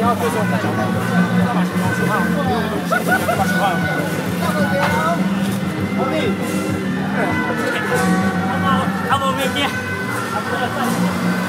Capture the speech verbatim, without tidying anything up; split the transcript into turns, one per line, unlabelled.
要追踪我们的脚步，要把球出号，因为我们都不是要把球号。兄弟，他妈，他们没变，他们在。